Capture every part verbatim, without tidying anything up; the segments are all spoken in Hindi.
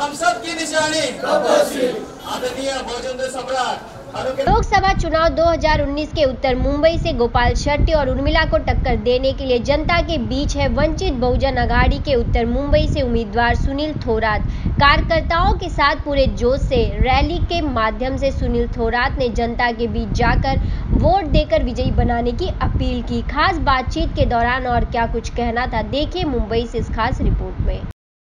हम सब की निशानी आदरणीय बहुजन सम्राट। लोकसभा चुनाव दो हज़ार उन्नीस के उत्तर मुंबई से गोपाल शेट्टी और उर्मिला को टक्कर देने के लिए जनता के बीच है वंचित बहुजन अघाड़ी के उत्तर मुंबई से उम्मीदवार सुनील थोरात। कार्यकर्ताओं के साथ पूरे जोश से रैली के माध्यम से सुनील थोरात ने जनता के बीच जाकर वोट देकर विजयी बनाने की अपील की। खास बातचीत के दौरान और क्या कुछ कहना था, देखिए मुंबई से इस खास रिपोर्ट में।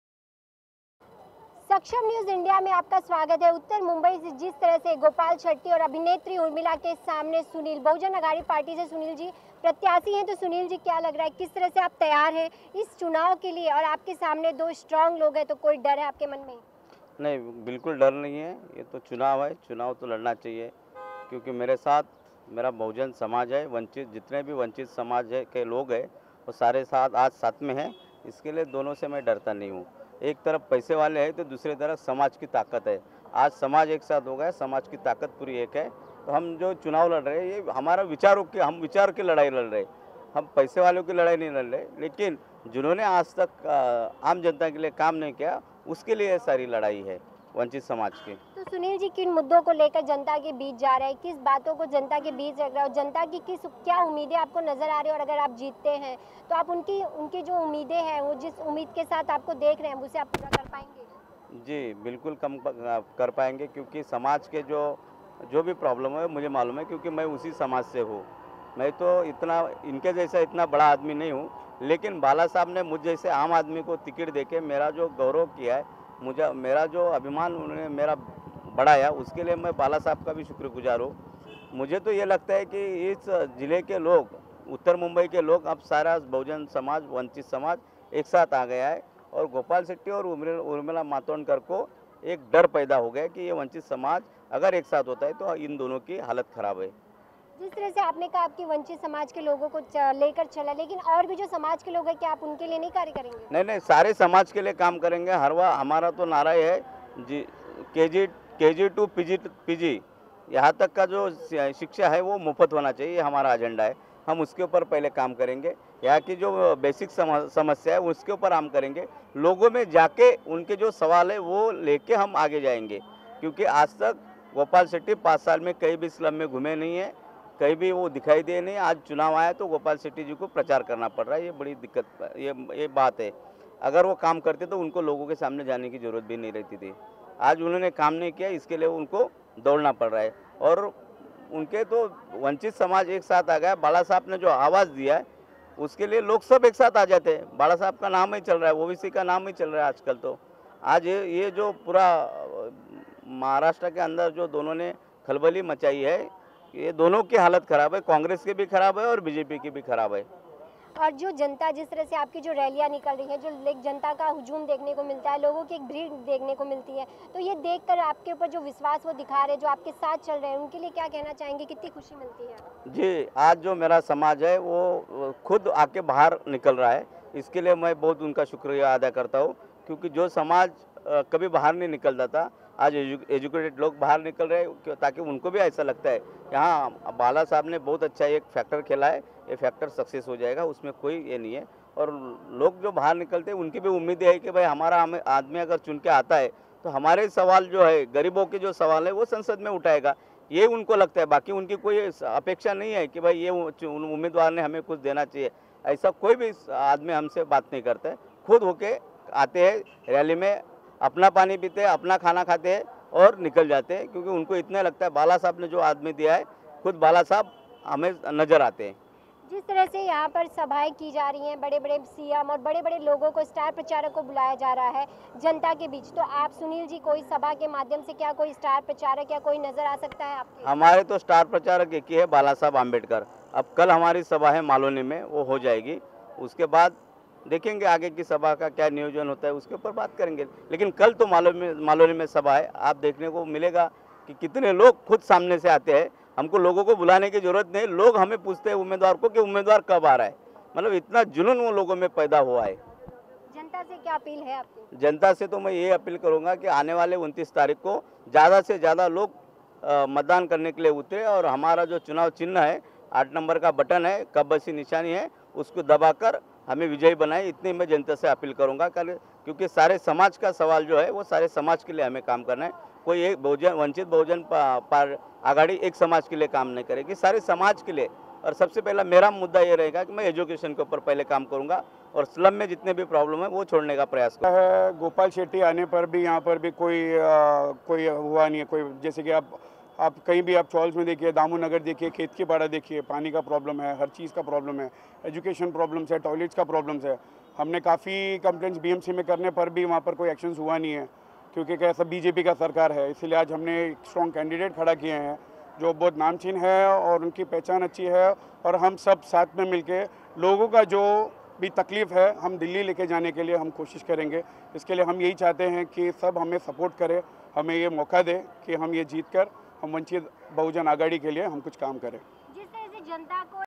सक्षम न्यूज इंडिया में आपका स्वागत है। उत्तर मुंबई से जिस तरह से गोपाल शेट्टी और अभिनेत्री उर्मिला के सामने सुनील, बहुजन अघाड़ी पार्टी से सुनील जी प्रत्याशी हैं, तो सुनील जी क्या लग रहा है, किस तरह से आप तैयार हैं इस चुनाव के लिए? और आपके सामने दो स्ट्रांग लोग हैं, तो कोई डर है आपके मन में? नहीं, बिल्कुल डर नहीं है। ये तो चुनाव है, चुनाव तो लड़ना चाहिए, क्योंकि मेरे साथ मेरा बहुजन समाज है, वंचित जितने भी वंचित समाज है के लोग हैं वो सारे साथ आज साथ में हैं। इसके लिए दोनों से मैं डरता नहीं हूँ। एक तरफ पैसे वाले हैं तो दूसरी तरफ समाज की ताकत है। आज समाज एक साथ हो गया, समाज की ताकत पूरी एक है। तो हम जो चुनाव लड़ रहे हैं ये हमारा विचारों की, हम विचार की लड़ाई लड़ रहे हैं, हम पैसे वालों की लड़ाई नहीं लड़ रहे। लेकिन जिन्होंने आज तक आम जनता के लिए काम नहीं किया उसके लिए सारी लड़ाई है वंचित समाज की। तो सुनील जी किन मुद्दों को लेकर जनता के बीच जा रहे हैं, किस बातों को जनता के बीच रख रहे हैं और जनता की किस क्या उम्मीदें आपको नजर आ रही है? और अगर आप जीतते हैं तो आप उनकी उनकी जो उम्मीदें हैं, वो जिस उम्मीद के साथ आपको देख रहे हैं उसे आप पूरा कर पाएंगे? जी बिल्कुल कम कर पाएंगे, क्योंकि समाज के जो जो भी प्रॉब्लम है मुझे मालूम है, क्योंकि मैं उसी समाज से हूँ। मैं तो इतना इनके जैसा इतना बड़ा आदमी नहीं हूँ, लेकिन बाला साहब ने मुझ जैसे आम आदमी को टिकट देके मेरा जो गौरव किया है, मुझे मेरा जो अभिमान उन्होंने मेरा बढ़ाया, उसके लिए मैं बाला साहब का भी शुक्रगुजार हूँ। मुझे तो ये लगता है कि इस ज़िले के लोग, उत्तर मुंबई के लोग, अब सारा बहुजन समाज, वंचित समाज एक साथ आ गया है और गोपाल शेट्टी और उर्मिला मातोंडकर को एक डर पैदा हो गया कि ये वंचित समाज अगर एक साथ होता है तो इन दोनों की हालत ख़राब है। जिस तरह से आपने कहा आपकी वंचित समाज के लोगों को लेकर चला, लेकिन और भी जो समाज के लोग हैं क्या आप उनके लिए नहीं कार्य करेंगे? नहीं नहीं, सारे समाज के लिए काम करेंगे। हर बार हमारा तो नारा है जी, K G K G to P G P G यहाँ तक का जो शिक्षा है वो मुफ्त होना चाहिए, ये हमारा एजेंडा है। हम उसके ऊपर पहले काम करेंगे। यहाँ की जो बेसिक समस्या है उसके ऊपर काम करेंगे। लोगों में जाके उनके जो सवाल है वो लेके हम आगे जाएंगे, क्योंकि आज तक गोपाल शेट्टी पाँच साल में कहीं भी स्लम में घूमे नहीं है, कहीं भी वो दिखाई दे नहीं। आज चुनाव आया तो गोपाल शेट्टी जी को प्रचार करना पड़ रहा है, ये बड़ी दिक्कत ये ये बात है। अगर वो काम करते तो उनको लोगों के सामने जाने की ज़रूरत भी नहीं रहती थी। आज उन्होंने काम नहीं किया, इसके लिए उनको दौड़ना पड़ रहा है। और उनके तो वंचित समाज एक साथ आ गया। बाला साहब ने जो आवाज़ दिया है उसके लिए लोग सब एक साथ आ जाते हैं। बाला साहब का नाम ही चल रहा है, ओबीसी का नाम ही चल रहा है आजकल। तो आज ये ये जो पूरा महाराष्ट्र के अंदर जो दोनों ने खलबली मचाई है, ये दोनों की हालत ख़राब है। कांग्रेस की भी ख़राब है और बीजेपी की भी ख़राब है। और जो जनता, जिस तरह से आपकी जो रैलियां निकल रही हैं, जो जनता का हुजूम देखने को मिलता है, लोगों की एक भीड़ देखने को मिलती है, तो ये देखकर आपके ऊपर जो विश्वास वो दिखा रहे हैं, जो आपके साथ चल रहे हैं, उनके लिए क्या कहना चाहेंगे, कितनी खुशी मिलती है? जी, आज जो मेरा समाज है वो खुद आके बाहर निकल रहा है, इसके लिए मैं बहुत उनका शुक्रिया अदा करता हूँ। क्योंकि जो समाज कभी बाहर नहीं निकलता था, आज एजुकेटेड लोग बाहर निकल रहे हैं, ताकि उनको भी ऐसा लगता है यहाँ बाला साहब ने बहुत अच्छा एक फैक्टर खेला है, ये फैक्टर सक्सेस हो जाएगा, उसमें कोई ये नहीं है। और लोग जो बाहर निकलते हैं उनकी भी उम्मीद है कि भाई हमारा आदमी अगर चुन के आता है तो हमारे सवाल जो है, गरीबों के जो सवाल है वो संसद में उठाएगा, ये उनको लगता है। बाकी उनकी कोई अपेक्षा नहीं है कि भाई ये उम्मीदवार ने हमें कुछ देना चाहिए, ऐसा कोई भी आदमी हमसे बात नहीं करता है। खुद होके आते हैं रैली में, अपना पानी पीते हैं, अपना खाना खाते हैं और निकल जाते हैं, क्योंकि उनको इतना लगता है बाला साहब ने जो आदमी दिया है, खुद बाला साहब हमें नज़र आते हैं। जिस तरह से यहाँ पर सभाएं की जा रही हैं, बड़े बड़े सीएम और बड़े बड़े लोगों को, स्टार प्रचारक को बुलाया जा रहा है जनता के बीच, तो आप सुनील जी कोई सभा के माध्यम से क्या कोई स्टार प्रचारक या कोई नज़र आ सकता है आपके? हमारे तो स्टार प्रचारक एक ही है, बाला साहब आम्बेडकर। अब कल हमारी सभा है मालोनी में, वो हो जाएगी, उसके बाद देखेंगे आगे की सभा का क्या नियोजन होता है, उसके ऊपर बात करेंगे। लेकिन कल तो मालोनी में मालोनी में सभा है, आप देखने को मिलेगा कि कितने लोग खुद सामने से आते हैं। हमको लोगों को बुलाने की जरूरत नहीं, लोग हमें पूछते हैं उम्मीदवार को कि उम्मीदवार कब आ रहा है। मतलब इतना जुनून वो लोगों में पैदा हुआ है। जनता से क्या अपील है आपकी? जनता से तो मैं ये अपील करूंगा कि आने वाले उनतीस तारीख को ज़्यादा से ज़्यादा लोग मतदान करने के लिए उतरे और हमारा जो चुनाव चिन्ह है, आठ नंबर का बटन है, कब्बसी निशानी है, उसको दबाकर हमें विजयी बनाए, इतनी मैं जनता से अपील करूंगा। कल क्योंकि सारे समाज का सवाल जो है वो सारे समाज के लिए हमें काम करना है। कोई एक बहुजन वंचित बहुजन पार आघाड़ी एक समाज के लिए काम नहीं करेगी, सारे समाज के लिए। और सबसे पहला मेरा मुद्दा ये रहेगा कि मैं एजुकेशन के ऊपर पहले काम करूंगा और स्लम में जितने भी प्रॉब्लम है वो छोड़ने का प्रयास करूंगा। है गोपाल शेट्टी आने पर भी यहाँ पर भी कोई आ, कोई हुआ नहीं है। कोई जैसे कि आप आप कहीं भी आप चौल्स में देखिए, दामोनगर देखिए, खेत की पाड़ा देखिए, पानी का प्रॉब्लम है, हर चीज़ का प्रॉब्लम है, एजुकेशन प्रॉब्लम्स है, टॉयलेट्स का प्रॉब्लम्स है। हमने काफ़ी कंप्लेंट्स बीएमसी में करने पर भी वहाँ पर कोई एक्शन हुआ नहीं है, क्योंकि कैसा बीजेपी का सरकार है। इसलिए आज हमने एक स्ट्रॉन्ग कैंडिडेट खड़ा किए हैं जो बहुत नामचीन है और उनकी पहचान अच्छी है। और हम सब साथ में मिलके लोगों का जो भी तकलीफ़ है हम दिल्ली लेके जाने के लिए हम कोशिश करेंगे। इसके लिए हम यही चाहते हैं कि सब हमें सपोर्ट करें, हमें ये मौका दे कि हम ये जीत कर हम वंचित बहुजन आघाड़ी के लिए हम कुछ काम करें। जिस तरह से जनता को